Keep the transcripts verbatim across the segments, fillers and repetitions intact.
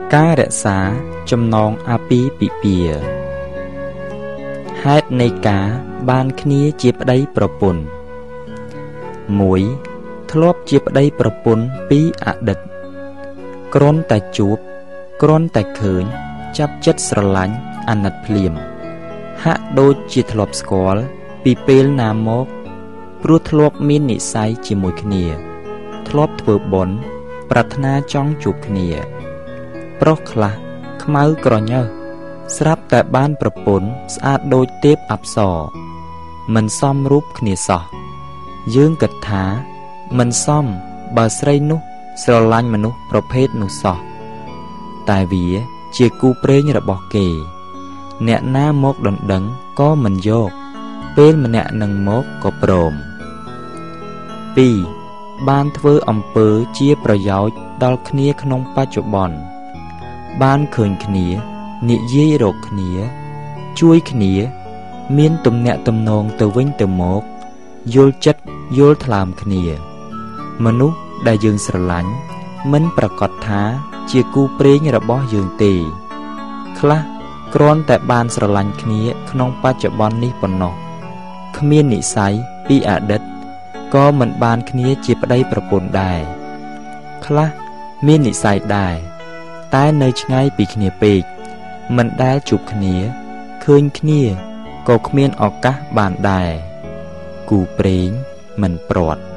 ការរក្សាចំណងអាពាហ៍ពិពាហ៍ហេតុនៃការបានគ្នាជាប្តីប្រពន្ធមួយធ្លាប់ជាប្តីប្រពន្ធពីអតីតគ្រាន់តែជួបគ្រាន់តែឃើញចាប់ចិត្តស្រឡាញ់អាណិតភ្លាមហាក់ដូចជាធ្លាប់ស្គាល់ពីពេលណាមកព្រោះធ្លាប់មាននិស្ស័យជាមួយគ្នាធ្លាប់ធ្វើបុណ្យប្រាថ្នាចង់ជួបគ្នាប្រុសខ្លះខ្មៅក្រញើសស្រាប់តែបានប្រពន្ធស្អាតដូចទេពអប្សរមិនសមរូបគ្នាសោះយើងគិតថាមិនសមបើស្រីនោះស្រឡាញ់មនុស្សប្រភេទនោះសោះតែវាជាគូព្រេងរបស់គេអ្នកណាមកដណ្ដឹងក៏មិនយកពេលម្នាក់នឹងមកក៏ព្រមពីរបានធ្វើអំពើជាប្រយោជន៍ដល់គ្នាក្នុងបច្ចុប្បន្នបានឃើញគ្នានិយាយរកគ្នាជួយគ្នាមានទំនាក់ទំនងទៅវិញទៅមកយល់ចិត្តយល់ថ្លើមគ្នាមនុស្សដែលយើងស្រឡាញ់មិនប្រកាសថាជាគូព្រេងរបស់យើងទេខ្លះគ្រាន់តែបានស្រឡាញ់គ្នាក្នុងបច្ចុប្បន្ននេះប៉ុណ្ណោះគ្មាននិស្ស័យពីអតីតក៏មិនបានគ្នាជាប្តីប្រពន្ធដែរខ្លះមាននិស្ស័យដែរតែនៅឆ្ងាយពីគ្នាពេកមិនដែលជួបគ្នាឃើញគ្នាក៏គ្មានឱកាសបានដែរគូព្រេងមិនព្រាត់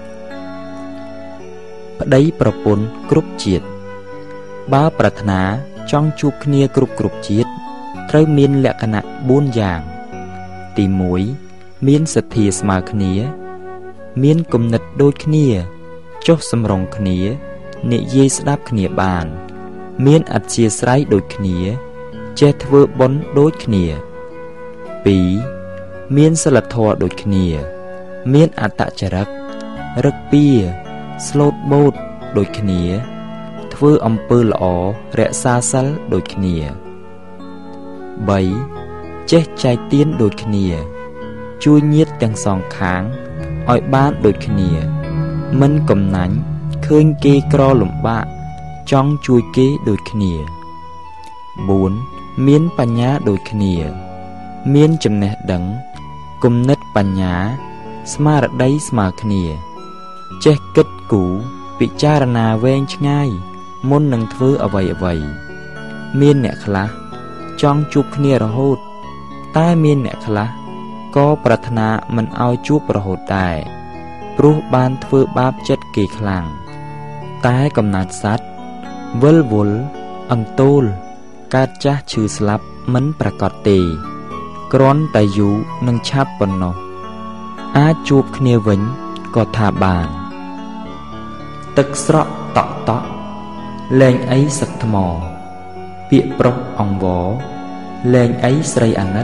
ប្តីប្រពន្ធគ្រប់ជាតិបើប្រាថ្នាចង់ជួបគ្នាគ្រប់គ្រប់ជាតិត្រូវមានលក្ខណៈបួនយ៉ាងទីមួយមានសទ្ធាស្មើគ្នាមានគំនិតដូចគ្នាចុះសម្រុងគ្នានិយាយស្ដាប់គ្នាបានមានអធ្យាស្រ័យដូចគ្នាចេះធ្វើបុណ្យដូចគ្នាពីរមានសីលធម៌ដូចគ្នាមានអត្តចរិតរឹកពីស្លូតបូតដូចគ្នាធ្វើអំពើល្អរក្សាសិលដូចគ្នាបីចេះចែកទានដូចគ្នាជួយញាតិទាំងសងខាងឲ្យបានដូចគ្នាមិនកំណាញ់ឃើញគេក្រលំបាកចង់ជួយគេដូចគ្នាបួនមានបញ្ញាដូចគ្នាមានចំណេះដឹងគំនិតបញ្ញាស្មារតីស្មើគ្នាចេះគិតគូរពិចារណាវែងឆ្ងាយមុននឹងធ្វើអ្វីអ្វីមានអ្នកខ្លះចង់ជួបគ្នារហូតតែមានអ្នកខ្លះក៏ប្រាថ្នាមិនឲ្យជួបរហូតដែរព្រោះបានធ្វើបាបចិត្តគេខ្លាំងតែកំណត់សត្វវិលវល់អន្ទោលកើតចាស់ឈឺស្លាប់មិនប្រកបទេគ្រាន់តែយូរនឹងឆាប់ប៉ុណ្ណោះអាចជួបគ្នាវិញក៏ថាបានទឹកស្រក់តក់តក់លែងអីសឹកថ្មពាក្យប្រុសអង្វរលែងអីស្រីអាណិត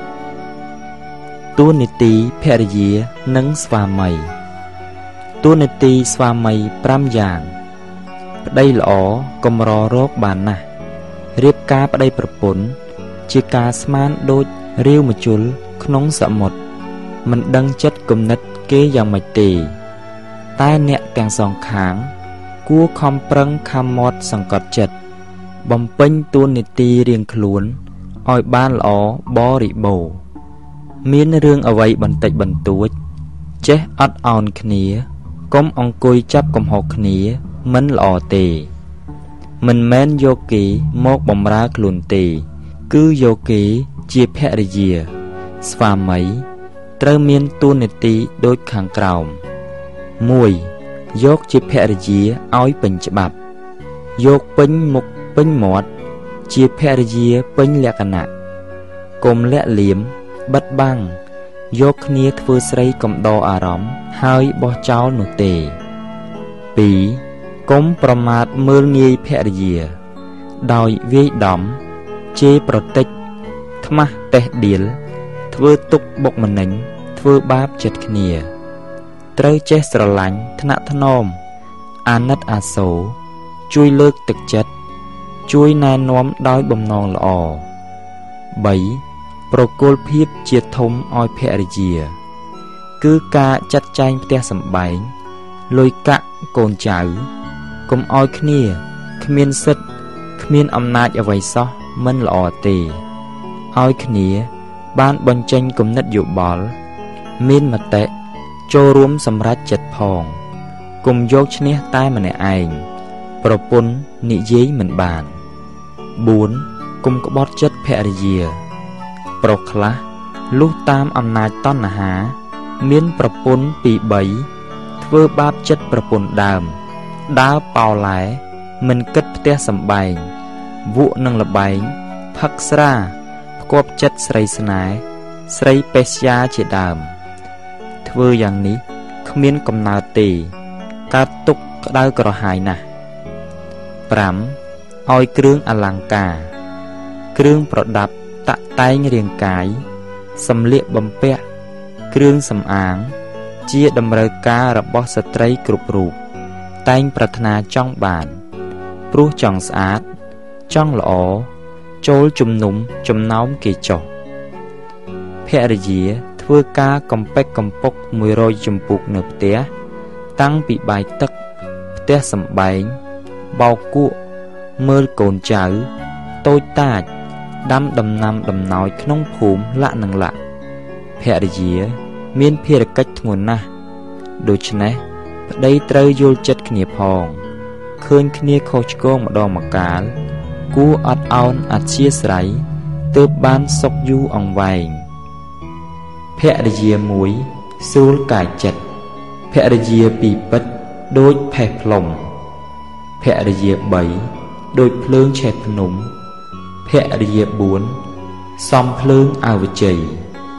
តួនាទីភរិយានិងស្វាមីតួនាទីស្វាមីប្រាំយ៉ាងប្តីល្អកម្ររកបានណាស់រៀបការប្តីប្រពន្ធជាការស្មានដូចរាវម្ជុលក្នុងសមុទ្រមិនដឹងចិត្តគំនិតគេយ៉ាងម៉េចទេតែអ្នកទាំងសងខាងគួរខំប្រឹងខំមាត់សង្កត់ចិត្តបំពេញតួនាទីរៀងខ្លួនឲ្យបានល្អបរិបូរណ៍មានរឿងអ្វីបន្តិចបន្តួចចេះអត់ឱនគ្នាកុំអង្គុយចាប់កំហុសគ្នាមិនល្អទេមិនមែនយកគេមកបំរើខ្លួនទេគឺយកគេជាភរិយាស្វាមីត្រូវមានតួនាទីដូចខាងក្រោមមួយយកជាភរិយាឲ្យពេញច្បាប់យកពេញមុខពេញមាត់ជាភរិយាពេញលក្ខណៈកុំលាក់លៀមបិទបាំងយកគ្នាធ្វើស្រីកំដរអារម្មណ៍ហើយបោះចោលនោះទេពីរកុំប្រមាថមើលងាយភរិយាដោយវាយដំជេរប្រតិចខ្មាស់តេះដៀលធ្វើទុកបុកម្នេញធ្វើបាបចិត្តគ្នាត្រូវចេះស្រឡាញ់ថ្នាក់ថ្នមអាណិតអាសូរជួយលើកទឹកចិត្តជួយណែនាំដោយបំណងល្អបីប្រគល់ភាពជាធំឲ្យភរិយាគឺការចាត់ចែងផ្ទះសម្បែងលុយកាក់កូនចៅកុំឲ្យគ្នាគ្មានសិទ្ធគ្មានអំណាចអ្វីសោះមិនល្អទេឲ្យគ្នាបានបញ្ចេញគំនិតយោបល់មានមតិចូលរួមសម្រេចចិត្តផងគុំយកឈ្នះតែម្នាក់ឯងប្រពន្ធនិយាយមិនបានបួនគុំក្បត់ចិត្តភរិយាប្រុសខ្លះលុះតាមអំណាចតណ្ហាមានប្រពន្ធពីរបីធ្វើបាបចិត្តប្រពន្ធដើមដើរប៉ោឡែមិនគិតផ្ទះសម្បែងវក់នឹងលបែងផឹកស្រាផ្គាប់ចិត្តស្រីស្នេហ៍ស្រីបេស្យាជាដើមធ្វើយ៉ាងនេះគ្មានកំណើតទេកើតទុក្ខក្តៅក្រហាយណាស់ប្រាំឲ្យគ្រឿងអលង្ការគ្រឿងប្រដាប់តាក់តែងរាងកាយសម្លៀកបំពាក់គ្រឿងសម្អាងជាតម្រូវការរបស់ស្ត្រីគ្រប់រូបតែងប្រាថ្នាចង់បានព្រោះចង់ស្អាតចង់ល្អចូលជំនុំចំណោមគេចុះភរិយាធ្វើការកំពេចកំពុកមួយរយចម្ពុកនៅផ្ទះតាំងពីបាយទឹកផ្ទះសម្បែងបោកគក់មើលកូនចៅតូចតាចដាំដំណាំដំណោយក្នុងភូមិលាក់នឹងលាក់ភរិយាមានភារកិច្ចធ្ងន់ណាស់ដូច្នេះប្តីត្រូវយល់ចិត្តគ្នាផងឃើញគ្នាខុសឆ្គងម្ដងម្កាលគួរអត់ឱនអធ្យាស្រ័យទើបបានសុខយូរអង្វែងភរិយាមួយស្រួលកាយចិត្តភរិយាពីរពិតដូចផេះផ្លុំភរិយាបីដូចភ្លើងឆេះភ្នំភរិយាបួនសំភ្លើងអវជ័យ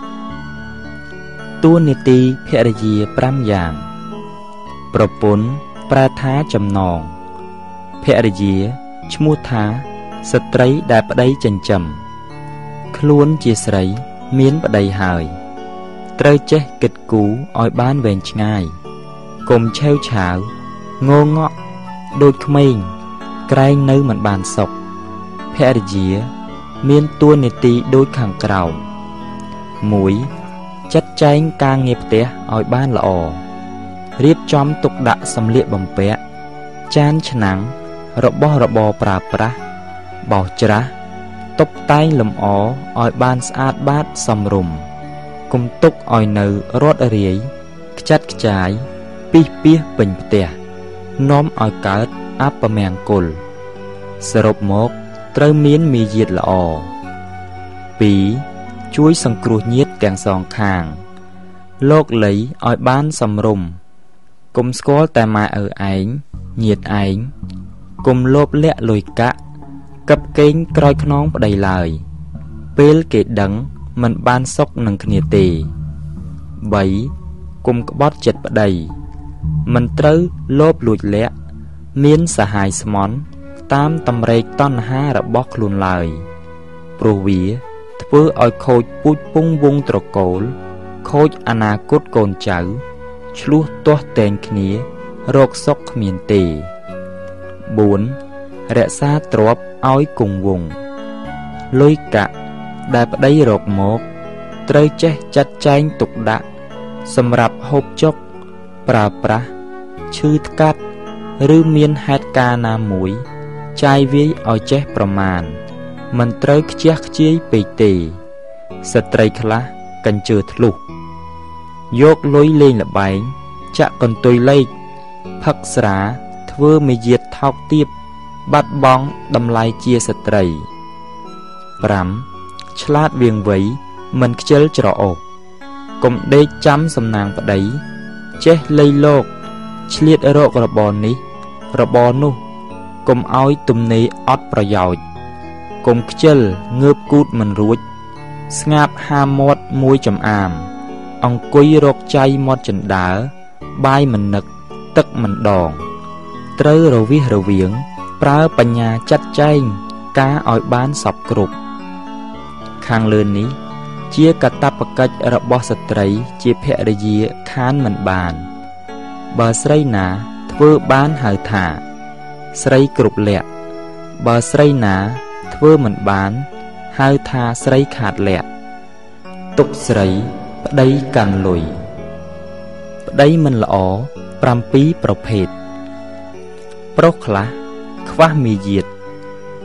តួនាទីភរិយាប្រាំយ៉ាងប្រពន្ធប្រែថាចំណងភរិយាឈ្មោះថាស្ត្រីដែលប្តីចិញ្ចឹមខ្លួនជាស្រីមានប្តីហើយត្រូវចេះគិតគូរឲ្យបានវែងឆ្ងាយកុំឆេវឆាវងងក់ដូចក្មេងក្រែងនៅមិនបានសុខភរិយាមានតួនាទីដូចខាងក្រោមមួយចាត់ចែងការងារផ្ទះឲ្យបានល្អរៀបចំទុកដាក់សម្លៀកបំពាក់ចានឆ្នាំងរបស់របរប្រើប្រាស់បោសច្រាសតុបតែងលម្អឲ្យបានស្អាតបាតសមរម្យគុំទុកឲ្យនៅរត់រាយខ្ចាត់ខ្ចាយពីសពាសពេញផ្ទះនាំឲ្យកើតអពមង្គលសរុបមកត្រូវមានមាយាទល្អពីរជួយសង្គ្រោះញាតិទាំងសងខាងលោកលីឲ្យបានសមរម្យគុំស្គាល់តែម៉ែឪឯងញាតិឯងគុំលោភលាក់លុយកាក់កឹបកេងក្រោយខ្នងប្តីឡើយពេលគេដឹងមិនបានសុខនឹងគ្នាទេបីគុំក្បត់ចិត្តប្តីមិនត្រូវលោភលួចលាក់មានសហាយស្មន់តាមតម្រេកតណ្ហារបស់ខ្លួនឡើយព្រោះវាធ្វើឲ្យខូចពូជពងវងត្រកូលខូចអនាគតកូនចៅឆ្លោះទាស់តែងគ្នារកសុខគ្មានទេបួនរក្សាទ្រព្យឲ្យគង់វង្សលុយកាក់ដែលប្តីរកមកត្រូវចេះចាត់ចែងទុកដាក់សម្រាប់ហូបចុកប្រើប្រាស់ឈឺថ្កាត់ឬមានហេតុការណ៍ណាមួយចាយវាយឲ្យចេះប្រមាណមិនត្រូវខ្ជះខ្ជាយពេកទេស្ត្រីខ្លះកញ្ជើធ្លុះយកលុយលេងល្បែងចាក់កន្ទុយលេខផឹកស្រាធ្វើមាយាទថោកទាបបាត់បង់តម្លៃជាស្ត្រីប្រាំឆ្លាតវៀងវៃមិនខ្ជិលច្រអូសកុំដេកចាំសំណាងប្តីចេះលៃលោកឆ្លៀតរករបរនេះរបរនោះកុំឲ្យទំនេរអត់ប្រយោជន៍កុំខ្ជិលងើបគូតមិនរួចស្ងាបហាមាត់មួយចំអាមអង្គុយរកចៃមាត់ចិណ្ដើបាយមិននឹកទឹកមិនដងត្រូវរវិះរវាងប្រើបញ្ញាចាត់ចែងការឲ្យបានសពគ្រប់ខាងលើនេះជាកាតព្វកិច្ចរបស់ស្ត្រីជាភរិយាខានមិនបានបើស្រីណាធ្វើបានហៅថាស្រីគ្រប់លក្ខបើស្រីណាធ្វើមិនបានហៅថាស្រីខាតលក្ខទុកស្រីប្តីកាន់លុយប្តីមិនល្អប្រាំពីរប្រភេទប្រុសខ្លះខ្វះមាយាទ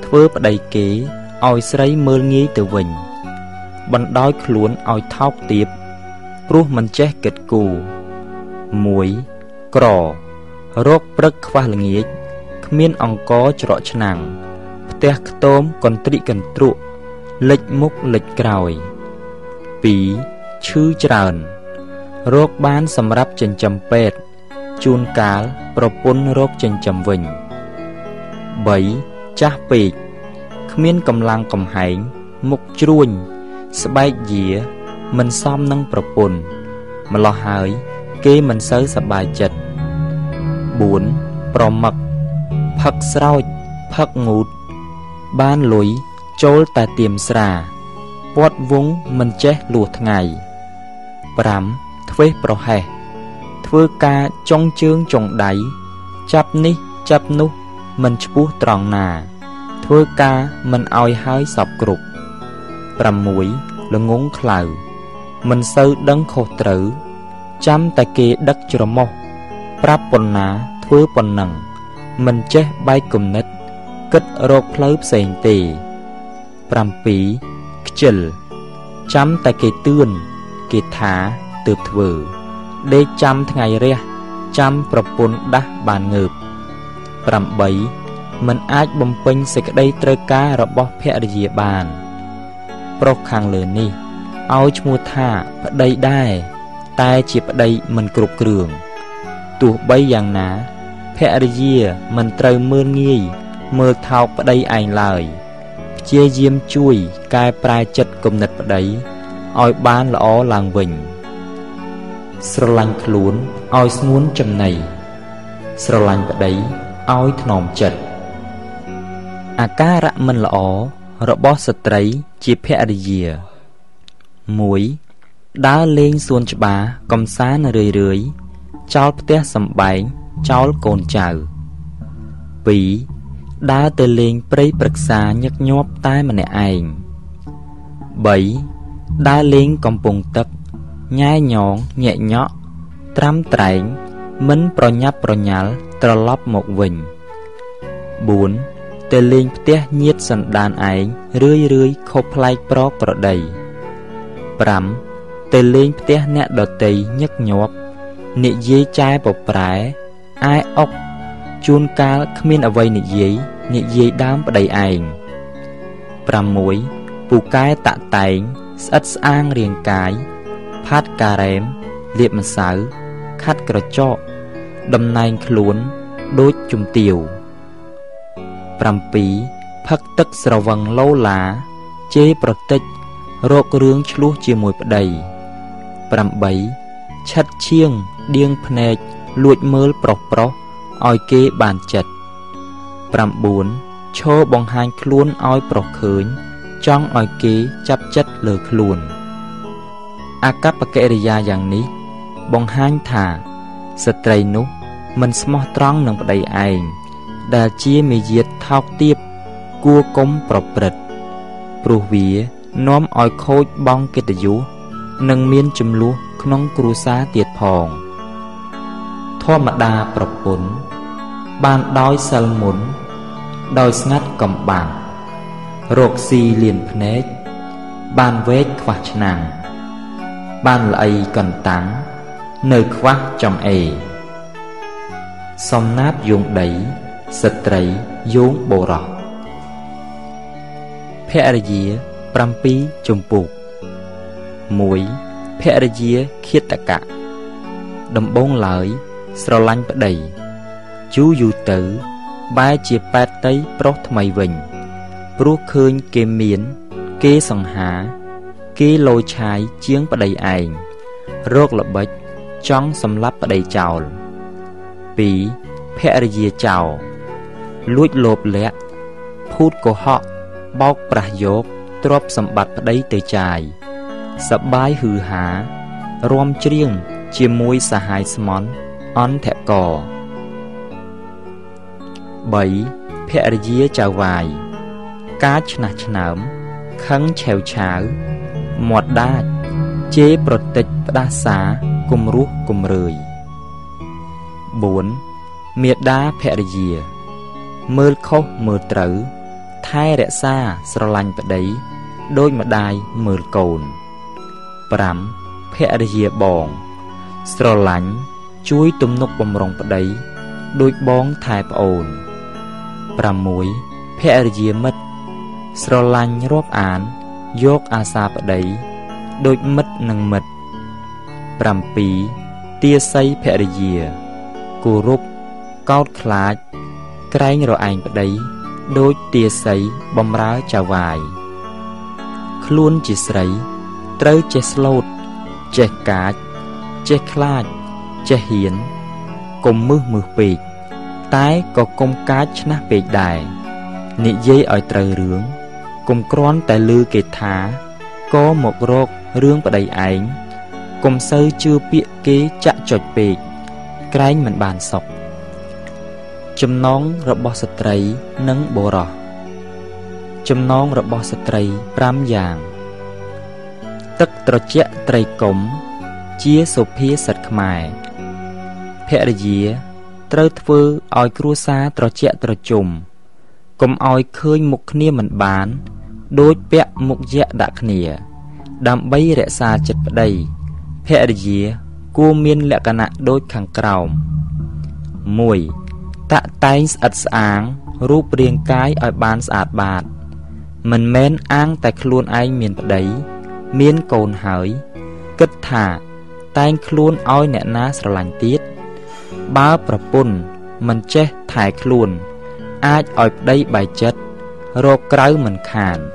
ធ្វើប្តីគេឲ្យស្រីមើលងាយទៅវិញបណ្ដោយខ្លួនឲ្យថោកទាបព្រោះមិនចេះគិតគូរមួយក្ររោគព្រឹកខ្វះល្ងាចគ្មានអង្គច្រកឆ្នាំងផ្ទះខ្ទមកន្ទ្រិកន្ទ្រក់លិចមុខលិចក្រោយពីរឈឺច្រើនរោគបានសម្រាប់ចិញ្ចឹមពេទ្យជួនកាលប្រពន្ធរោគចិញ្ចឹមវិញបីចាស់ពេកគ្មានកម្លាំងកំហែងមុខជ្រួញស្បែកយាមិនសមនឹងប្រពន្ធម្លោះហើយគេមិនសូវសប្បាយចិត្តបួនប្រមឹកផឹកស្រោចផឹកងូតបានលុយចូលតែទៀមស្រាពាត់វងមិនចេះលួសថ្ងៃប្រាំធ្វេសប្រហែសធ្វើការចុងជើងចុងដៃចាប់នេះចាប់នោះមិនឈ្មោះត្រង់ណាធ្វើការមិនឲ្យហើយសពគ្រប់ប្រាំមួយល្ងងខ្លៅមិនសូវដឹងខុសត្រូវចាំតែគេដឹកច្រមុះប្រាប់ប៉ុណ្ណាធ្វើប៉ុណ្ណឹងមិនចេះបែកគំនិតគិតរកផ្លូវផ្សេងទេប្រាំពីរខ្ជិលចាំតែគេទឿនគេថាទើបធ្វើដេកចាំថ្ងៃរះចាំប្រពន្ធដាស់បានងើបប្រាំបីមិនអាចបំពេញសេចក្តីត្រូវការរបស់ភរិយាបានប្រុសខាងលើនេះឲ្យឈ្មោះថាប្តីដែរតែជាប្តីមិនគ្រប់គ្រឿងទោះបីយ៉ាងណាភរិយាមិនត្រូវមើលងាយមើលថោកប្តីឯងឡើយព្យាយាមជួយកែប្រែចិត្តគំនិតប្តីឲ្យបានល្អឡើងវិញស្រឡាញ់ខ្លួនឲ្យស្ងួនចំណៃស្រឡាញ់ប្តីឲ្យថ្នមចិត្តអាការៈមិនល្អរបស់ស្ត្រីជាភរិយាមួយដើរលេងសួនច្បារកំសាន្តរឿយរឿយចោលផ្ទះសម្បែងចោលកូនចៅពីរដើរទៅលេងព្រៃព្រឹក្សាញឹកញាប់តែម្នាក់ឯងបីដើរលេងកំពង់ទឹកញ៉ែញងញែកញក់ត្រាំត្រែងមិនប្រញាប់ប្រញាល់ត្រឡប់មកវិញបួនទៅលេងផ្ទះញាតិសន្តានឯងរឿយរឿយខុសប្លែកប្រកប្រដីប្រាំទៅលេងផ្ទះអ្នកដតីញឹកញាប់និយាយចែប្រប្រែអែអុកជួនកាលគ្មានអ្វីនិយាយនិយាយដើមប្តីឯងប្រាំមួយពូកែតាក់តែងស្អិតស្អាងរាងកាយផាត់ការ៉េមលាបម្សៅខាត់ក្រចកតំណែងខ្លួនដូចជំទាវប្រាំពីរផឹកទឹកស្រវឹងឡូឡាជេរប្រតិចរករឿងឆ្លោះជាមួយប្តីប្រាំបីឆិតឈៀងដៀងភ្នែកលួចមើលប្រុសប្រុសឲ្យគេបានចិត្តប្រាំបួនឈរបង្ហាញខ្លួនឲ្យប្រុសឃើញចង់ឲ្យគេចាប់ចិត្តលើខ្លួនអាកប្បកិរិយាយ៉ាងនេះបង្ហាញថាស្ត្រីនោះមិនស្មោះត្រង់នឹងប្តីឯងដែលជាមាយាទថោកទាបគួរកុំប្រព្រឹត្តព្រោះវានាំឲ្យខូចបង់កិត្តិយសនិងមានជម្លោះក្នុងគ្រួសារទៀតផងធម្មតាប្រពន្ធបានដោយសិលមុនដោយស្ងាត់កំបាំងរកស៊ីលៀនភ្នែកបានវែកខ្វះឆ្នាំងបានល្អីកន្តាំងនៅខ្វះចំអេសំណាបយងដីស្ត្រីយងបុរសភរិយាប្រាំពីរជំពូកមួយភរិយាឃាតកៈដំបូងឡើយស្រឡាញ់ប្តីយូរយូរទៅបែរជាប៉ែតតីប្រុសថ្មីវិញព្រោះឃើញគេមានគេសង្ហាគេលោឆាយជាងប្តីឯងរោគល្បិចចង់សម្លាប់ប្តីចោលពីរភរិយាចោលលួចលោភលក្ខភូតកុហកបោកប្រាស់យកទ្រព្យសម្បត្តិប្តីទៅចាយសបាយហឺហារាំច្រៀងជាមួយសហាយស្មន់អន្តកបីភរិយាចៅវាយការឆ្នះឆ្នើមខឹងឆេវឆាវមាត់ដាច់ជេរប្រតិចផ្ដាសាគំរោះគំរើយបួនមេដាភរិយាមើលខុសមើលត្រូវថែរក្សាស្រឡាញ់ប្តីដូចម្ដាយមើលកូន ប្រាំ ភរិយាបងស្រឡាញ់ជួយទំនុកបម្រុងប្តីដូចបងថែប្អូន ប្រាំមួយ ភរិយាមិត្តស្រឡាញ់រាប់អានយកអាសាប្តីដូចមិត្តនឹងមិត្ត ប្រាំពីរ ទាស័យភរិយាគោរពកោតខ្លាចក្រែងរឯងប្តីដូចទាស័យបំរើចៅវាយ ខ្លួនជាស្រីត្រូវចេះស្លូតចេះកាចចេះខ្លាចចេះហ៊ានកុំមឹសមឹសពេកតែក៏កុំកាចឆ្នះពេកដែរនិយាយឲ្យត្រូវរឿងកុំគ្រាន់តែឮគេថាក៏មករករឿងប្តីឯងកុំសូវជឿពាក្យគេចាក់ចុចពេកក្រែងមិនបានសុខចំណងរបស់ស្ត្រីនិងបុរសចំណងរបស់ស្ត្រីប្រាំយ៉ាងទឹកត្រជាក់ត្រីកុំជាសុភាសិតខ្មែរភរិយាត្រូវធ្វើឲ្យគ្រួសារត្រជាក់ត្រជុំកុំឲ្យឃើញមុខគ្នាមិនបានដូចពាក់មុខយក្សដាក់គ្នាដើម្បីរក្សាចិត្តប្តីភរិយាគួរមានលក្ខណៈដូចខាងក្រោម មួយ តាក់តែងស្អិតស្អាងរូបរាងកាយឲ្យបានស្អាតបាតមិនមែនអាងតែខ្លួនឯងមានប្តីមានកូនហើយគិតថាតែងខ្លួនឲ្យអ្នកណាស្រឡាញ់ទៀតបើប្រពន្ធមិនចេះថែខ្លួនអាចឲ្យប្តីបែកចិត្តរកក្រៅមិនខាន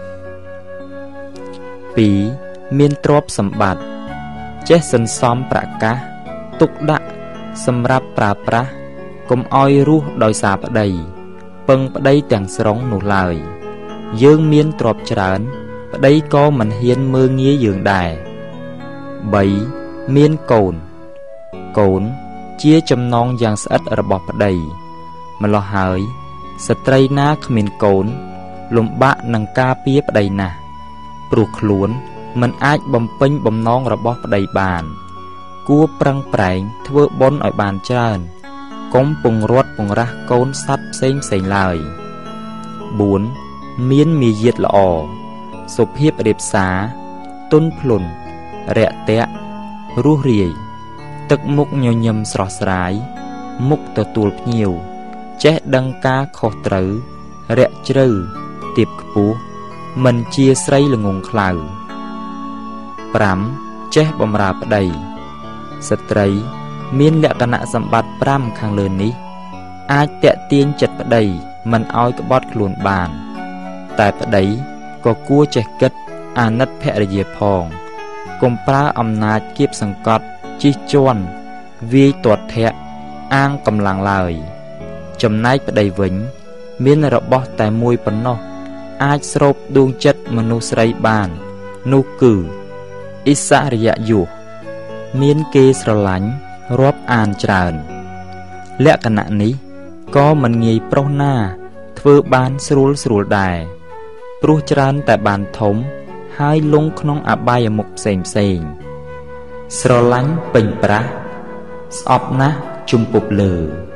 ពីរ មានទ្រព្យសម្បត្តិចេះសន្សំប្រាក់កាសទុកដាក់សម្រាប់ប្រើប្រាស់កុំឲ្យរស់ដោយសារប្តីពឹងប្តីទាំងស្រុងនោះឡើយយើងមានទ្រព្យច្រើនប្តីក៏មិនហ៊ានមើលងាយយើងដែរ បី មានកូនកូនជាចំណងយ៉ាងស្អិតរបស់ប្តីម្ល៉េះហើយស្ត្រីណាគ្មានកូនលំបាកនឹងការពារប្តីណាស់ព្រោះខ្លួនមិនអាចបំពេញបំណងរបស់ប្តីបានគួរប្រឹងប្រែងធ្វើបុណ្យឲ្យបានច្រើនកុំពង្រត់ពង្រាស់កូនសត្វផ្សេងផ្សេងឡើយ បួន មានមាយាទល្អសុភាពរាបសារទន់ភ្លន់រាក់ទាក់រស់រាយទឹកមុខញញឹមស្រស់ស្រាយមុខទទួលភ្ញៀវចេះដឹងការខុសត្រូវរាក់ជ្រៅទៀបខ្ពស់មិនជាស្រីល្ងងខ្លៅ ប្រាំ ចេះបម្រើប្តីស្ត្រីមានលក្ខណៈសម្បត្តិប្រាំខាងលើនេះអាចតាក់ទាញចិត្តប្តីមិនឲ្យក្បត់ខ្លួនបានតែប្តីក៏គួរចេះគិតអាណិតភរិយាផងកុំប្រើអំណាចគៀបសង្កត់ជិះជាន់វាយទាត់ធាក់អាងកម្លាំងឡើយចំណែកប្តីវិញមានរបស់តែមួយប៉ុណ្ណោះអាចស្រូបដួងចិត្តមនុស្សស្រីបាននោះគឺឥស្សរិយយសមានគេស្រឡាញ់រាប់អានច្រើនលក្ខណៈនេះក៏មិនងាយប្រុសណាធ្វើបានស្រួលស្រួលដែរព្រោះច្រើនតែបានធំហើយលងក្នុងអបាយមុខផ្សេងផ្សេងស្រឡាញ់ពេញប្រាស់ស្អប់ណាស់ជំពប់លើ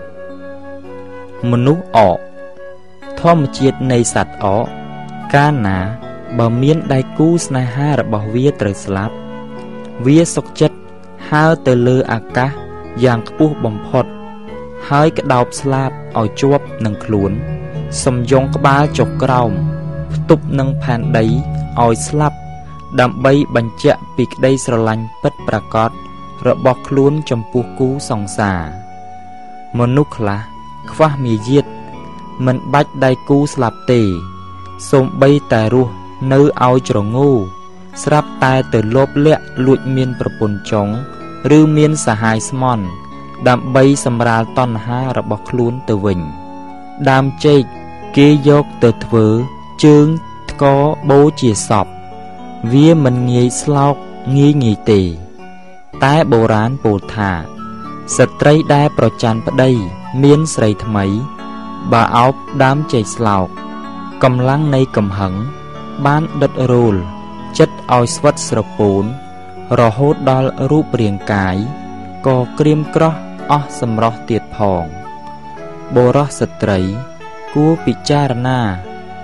មនុស្សអកធម្មជាតិនៃសត្វអកកាលណាបើមានដៃគូស្នេហារបស់វាត្រូវស្លាប់វាសុខចិត្តហើរទៅលើអាកាសយ៉ាងខ្ពស់បំផុតហើយក្តោបស្លាបឲ្យជាប់នឹងខ្លួនសំយងក្បាលចុះក្រោមផ្ទប់នឹងផែនដីឲ្យស្លាប់ដើម្បីបញ្ជាក់ពីក្តីស្រឡាញ់ពិតប្រាកដរបស់ខ្លួនចំពោះគូសង្សារមនុស្សខ្លះខ្វះមាយាទមិនបាច់ដៃគូស្លាប់ទេសូម្បីតែរស់នៅឲ្យច្รงូស្រាប់តែទៅលបលាក់លួចមានប្រពន្ធចុងឬមានសហាយស្មន់ដើម្បីសម្រាលតណ្ហារបស់ខ្លួនទៅវិញដើមចេកគេយកទៅធ្វើជើងថ្កបូជាសពវាមិនងាយស្លោកងាយងាយទេតែបុរាណពោលថាស្ត្រីដែលប្រច័ណ្ឌប្តីមានស្រីថ្មីបើអោបដើមចេកស្លោកកម្លាំងនៃកំហឹងបានដុតរោលចិត្តឲ្យស្វិតស្រពោនរហូតដល់រូបរាងកាយក៏ក្រៀមក្រោះអស់សម្រស់ទៀតផងបុរសស្ត្រីគួរពិចារណា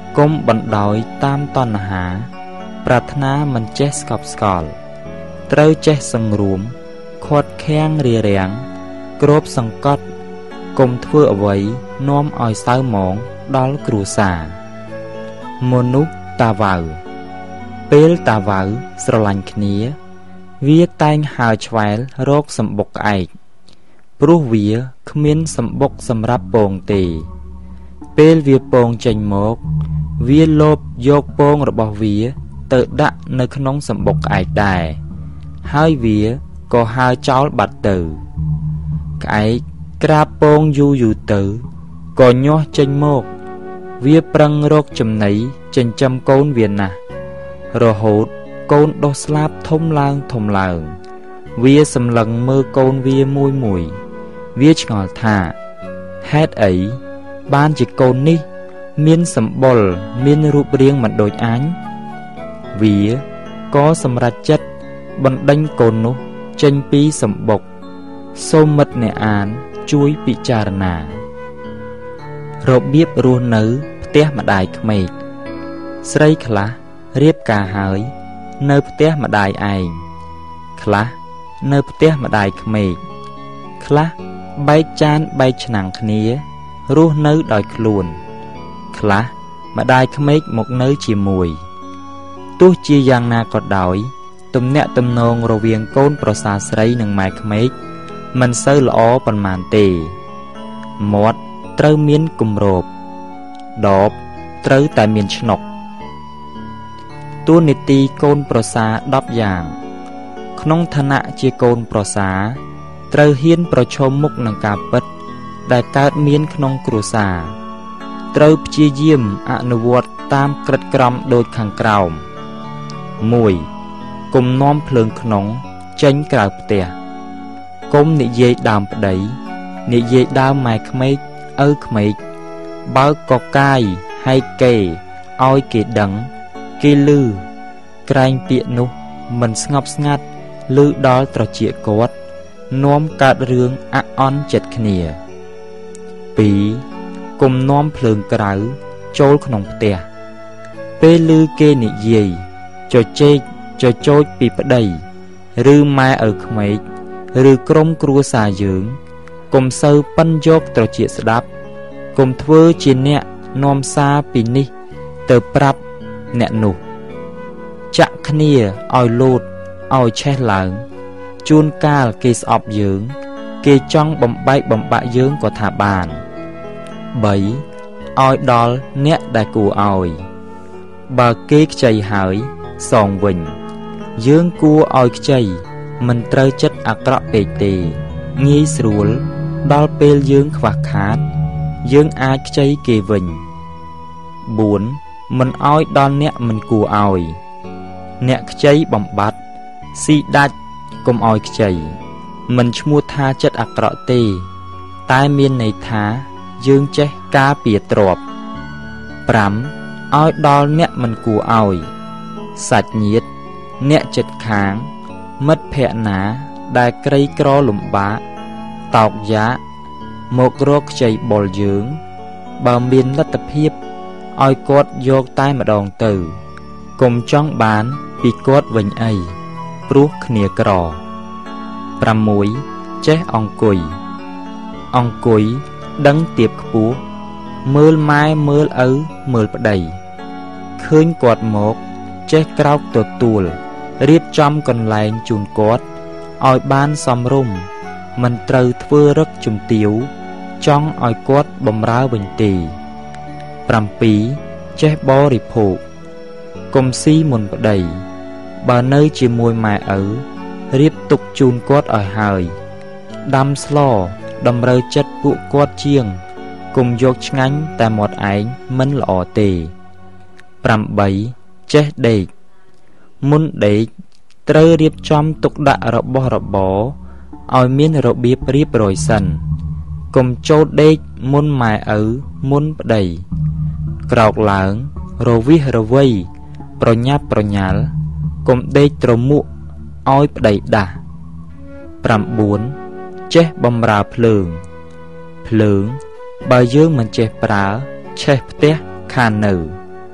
គុំបណ្ដោយតាមតណ្ហាប្រាថ្នាមិនចេះស្កប់ស្កល់ត្រូវចេះសង្រួមខាត់ខាំងរារាំងគ្របសង្កត់គុំធ្វើអ្វីនាំឲ្យសៅហ្មងដល់គ្រួសារមនុស្សតាវ៉ៅពេលតាវ៉ៅស្រឡាញ់គ្នាវាតែងហើរឆ្វែលរកសម្បុកក្អែកព្រោះវាគ្មានសម្បុកសម្រាប់ពងទេពេលវាពងចេញមកវាលបយកពងរបស់វាទៅដាក់នៅក្នុងសម្បុកក្អែកដែរហើយវាក៏ហើរចោលបាត់ទៅក្អែកក្រាបពងយូរយូរទៅក៏ញាស់ចេញមកវាប្រឹងរកចំណីចិញ្ចឹមកូនវាណាស់រហូតកូនដុះស្លាបធំឡើងធំឡើងវាសម្លឹងមើលកូនវាមួយមួយវាឆ្ងល់ថាហេតុអីបានជាកូននេះមានសម្បុរមានរូបរាងមិនដូចអញវាក៏សម្រេចចិត្តបណ្ដេញកូននោះចេញពីសម្បុកសូមមិត្តអ្នកអានជួយពិចារណារបៀបរស់នៅផ្ទះម្ដាយក្មេកស្រីខ្លះរៀបការហើយនៅផ្ទះម្ដាយឯងខ្លះនៅផ្ទះម្ដាយក្មេកខ្លះបែកចានបែកឆ្នាំងគ្នារស់នៅដោយខ្លួនខ្លះម្ដាយក្មេកមកនៅជាមួយទោះជាយ៉ាងណាក៏ដោយទំនាក់ទំនងរវាងកូនប្រសារស្រីនិងម៉ែក្មេកមិនសូវល្អប៉ុន្មានទេមាត់ត្រូវមានគម្របដបត្រូវតែមានឆ្នុកតួនាទីកូនប្រសារដប់យ៉ាងក្នុងឋានៈជាកូនប្រសារត្រូវហ៊ានប្រឈមមុខនឹងការពិតដែលកើតមានក្នុងគ្រួសារត្រូវព្យាយាមអនុវត្តតាមក្រឹតក្រមដូចខាងក្រោមមួយកុំនាំភ្លើងក្នុងចេញក្រៅផ្ទះកុំនិយាយដើមប្តីនិយាយដើមម៉ែក្មេកឪក្មេកបើកកកាយហែកគេឲ្យគេដឹងគេឮក្រែងពាក្យនោះមិនស្ងប់ស្ងាត់ឮដល់ត្រចៀកគាត់នាំកើតរឿងអាក់អន់ចិត្តគ្នាពីរកុំនាំភ្លើងក្រៅចូលក្នុងផ្ទះពេលឮគេនិយាយជជែកចចោចពីប្តីឬម៉ែឪក្មេកឬក្រុមគ្រួសារយើងកុំសូវប៉ិនយកត្រចៀកស្ដាប់កុំធ្វើជាអ្នកនាំសារពីនេះទៅប្រាប់អ្នកនោះចាក់គ្នាឲ្យលោតឲ្យឆេះឡើងជួនកាលគេស្អប់យើងគេចង់បំបែកបំបាក់យើងក៏ថាបានបីឲ្យដល់អ្នកដែលគួរឲ្យបើគេខ្ចីហើយសងវិញយើងគួរឲ្យខ្ចីមិនត្រូវចិត្តអាក្រក់ពេកទេងាយស្រួលដល់ពេលយើងខ្វះខាតយើងអាចខ្ចីគេវិញបួនមិនឲ្យដល់អ្នកមិនគួរឲ្យអ្នកខ្ចីបំបត្តិស៊ីដាច់កុំឲ្យខ្ចីមិនឈ្មោះថាចិត្តអាក្រក់ទេតែមានន័យថាយើងចេះការពារទ្រព្យប្រាំឲ្យដល់អ្នកមិនគួរឲ្យសាច់ញាតិអ្នកជិតខាងមិត្តភក្តិណាដែលក្រីក្រលំបាកតោកយ៉ាកមករកខ្ចីបុលយើងបើមានលទ្ធភាពឲ្យគាត់យកតែម្ដងទៅកុំចង់បានពីគាត់វិញអីព្រោះគ្នាក្រប្រាំមួយចេះអង្គុយអង្គុយដឹងទៀបខ្ពស់មើលម៉ែមើលឪមើលប្តីឃើញគាត់មកចេះក្រោកទទួលរៀបចំកន្លែងជូនគាត់ឲ្យបានសមរម្យមិនត្រូវធ្វើរឹកជំទាវចង់ឲ្យគាត់បំរើវិញទេប្រាំពីរចេះបរិភោគកុំស៊ីមុនប្តីបើនៅជាមួយម៉ែឪរៀបទុកជូនគាត់ឲ្យហើយដាំស្លតម្រូវចិត្តពួកគាត់ជាងកុំយកឆ្ងាញ់តែមាត់ឯងមិនល្អទេប្រាំបីចេះដេកមុនដេកត្រូវរៀបចំទុកដាក់របស់របរឲ្យមានរបៀបរៀបរយសិនកុំចូលដេកមុនម៉ែឪមុនប្តីក្រោកឡើងរវិះរវៃប្រញាប់ប្រញាល់កុំដេកត្រមួកឲ្យប្តីដាស់ប្រាំបួនចេះបំរើភ្លើងភ្លើងបើយើងមិនចេះប្រើឆេះផ្ទះខាននៅ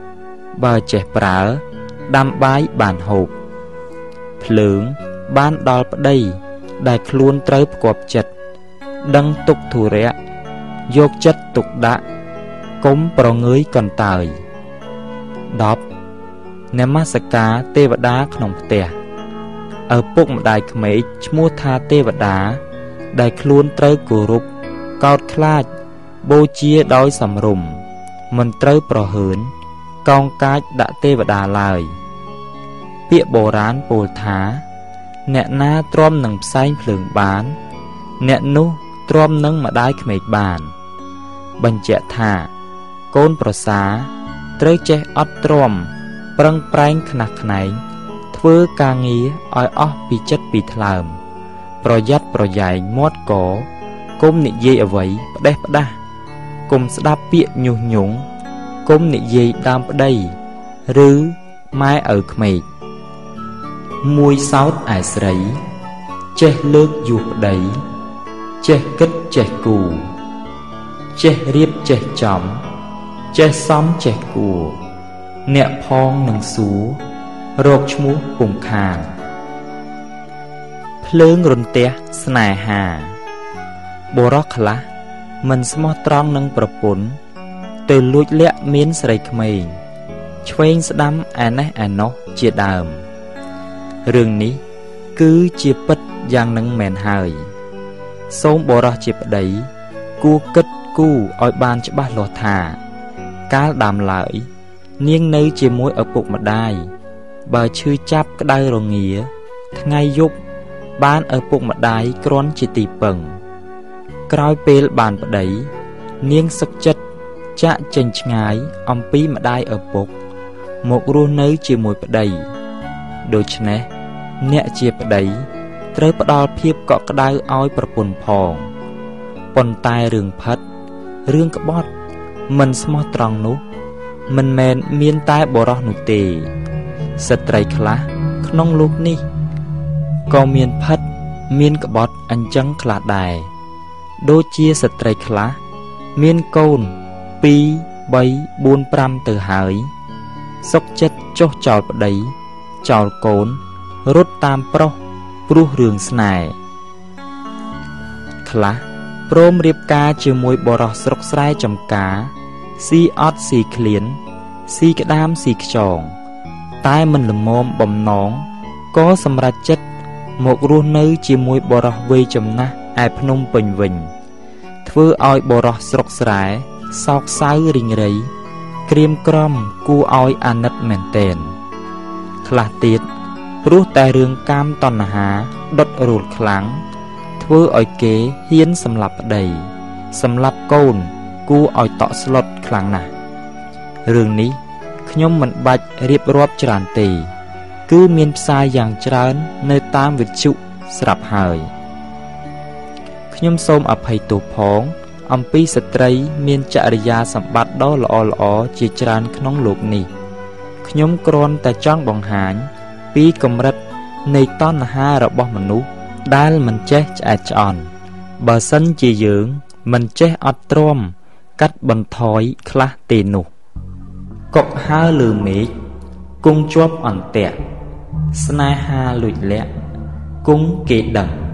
បើចេះប្រើដាំបាយបានហូបភ្លើងបានដល់ប្តីដែលខ្លួនត្រូវផ្គាប់ចិត្តដឹងទុកធុរៈយកចិត្តទុកដាក់កុំប្រងើយកន្តើយដប់នមស្ការទេវតាក្នុងផ្ទះឪពុកម្ដាយក្មេកឈ្មោះថាទេវតាដែលខ្លួនត្រូវគោរពកោតខ្លាចបូជាដោយសំរុំមិនត្រូវប្រហើនកោងកាចដាក់ទេវតាឡើយពាក្យបុរាណពោលថាអ្នកណាទ្រាំនឹងផ្សែងភ្លើងបានអ្នកនោះទ្រាំនឹងម្ដាយក្មេកបានបញ្ជាក់ថាកូនប្រសាត្រូវចេះអត់ទ្រាំប្រឹងប្រែងខ្នះខ្នែងធ្វើការងារឲ្យអស់ពីចិត្តពីថ្លើមប្រយ័ត្នប្រយែងមាត់កកុំនិយាយអ្វីផ្ដេសផ្ដាស់កុំស្ដាប់ពាក្យញុះញង់កុំនិយាយដើមប្តីឬម៉ែឪក្មេកមួយសោតឯស្រីចេះលើកយោប្តីចេះគិតចេះគូចេះរៀបចេះចំចេះសំចេះគួរអ្នកផងនឹងសួររកឈ្មោះពុំខានភ្លើងរន្ទះស្នេហាបុរសខ្លះមិនស្មោះត្រង់នឹងប្រពន្ធទៅលួចលាក់មានស្រីក្មេងឆ្វេងស្ដាំឯណេះឯណោះជាដើមរឿងនេះគឺជាពិតយ៉ាងនឹងមែនហើយសូមបរោះជាប្តីគួរគិតគូរឲ្យបានច្បាស់លាស់ថាកាលដើមឡើយនាងនៅជាមួយឪពុកម្ដាយបើឈឺចាប់ក្តៅរងាថ្ងៃយប់បានឪពុកម្ដាយគ្រាន់ជាទីពឹងក្រោយពេលបានប្តីនាងសុខចិត្តចាក់ចេញឆ្ងាយអំពីម្ដាយឪពុកមករស់នៅជាមួយប្តីដូច្នេះអ្នកជាប្តីត្រូវផ្ដល់ភាពកក់ក្ដៅឲ្យប្រពន្ធផងប៉ុន្តែរឿងផិតរឿងក្បត់មិនស្មោះត្រង់នោះមិនមែនមានតែបុរសនោះទេស្ត្រីខ្លះក្នុងលោកនេះក៏មានផិតមានក្បត់អញ្ចឹងខ្លះដែរដូចជាស្ត្រីខ្លះមានកូនពីរ បី បួន ប្រាំទៅហើយសុខចិត្តចុះចោលប្តីចោលកូនរត់តាមប្រុសព្រោះរឿងស្នេហ៍ខ្លះព្រមរៀបការជាមួយបរោះស្រុកស្រែចំការស៊ីអត់ស៊ីឃ្លានស៊ីក្តាមស៊ីខ្យងតែមិនល្មមបំណងក៏សម្រេចចិត្តមករស់នៅជាមួយបរោះវ័យចំណាស់ឯភ្នំពេញវិញធ្វើឲ្យបរោះស្រុកស្រែសោកសៅរីងរៃក្រៀមក្រំគួរឲ្យអាណិតមែនទែនខ្លះទៀតព្រោះតែរឿងកាមតណ្ហាដុតរូលខ្លាំងធ្វើឲ្យគេហ៊ានសម្លាប់ប្តីសម្លាប់កូនគួរឲ្យតក់ស្លុតខ្លាំងណាស់រឿងនេះខ្ញុំមិនបាច់រៀបរាប់ច្រើនទេគឺមានផ្សាយយ៉ាងច្រើននៅតាមវិទ្យុស្រាប់ហើយខ្ញុំសូមអភ័យទោសផងអំពីស្ត្រីមានចរិយាសម្បត្តិដ៏ល្អល្អជាច្រើនក្នុងលោកនេះខ្ញុំគ្រាន់តែចង់បង្ហាញពីកម្រិតនៃតណ្ហារបស់មនុស្សដែលមិនចេះឆ្អែតឆ្អន់បើសិនជាយើងមិនចេះអត់ទ្រាំកាត់បន្ថយខ្លះទេនោះកុកហើរលើមេឃគង់ជាប់អន្ទាក់ស្នេហាលួចលាក់គង់គេដឹង